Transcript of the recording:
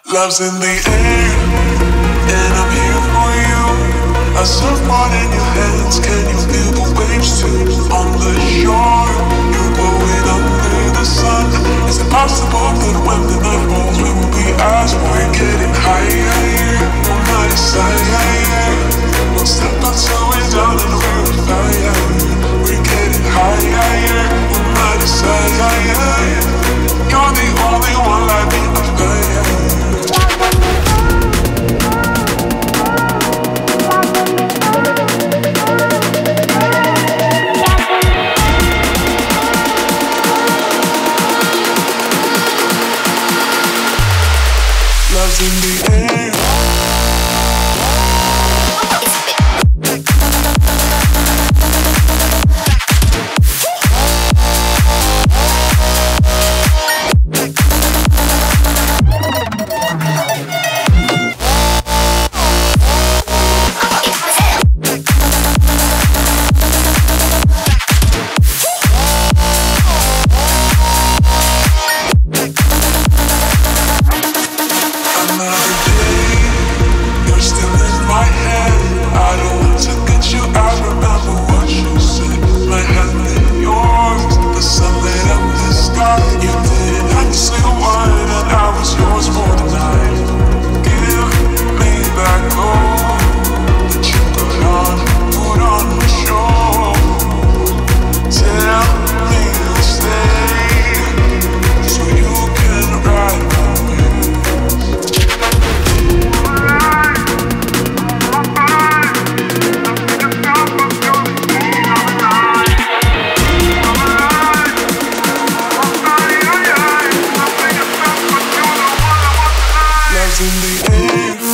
Love's in the air, and I'm here for you. A surfboard in your hands, can you feel the waves too? On the shore, you're glowing under the sun. It's impossible, but when the night falls, we will be as we're getting higher. On my side, one step until we're down and we're on fire. We're getting higher. On my side, you're the only one like me on fire. Love's in the air. In the air.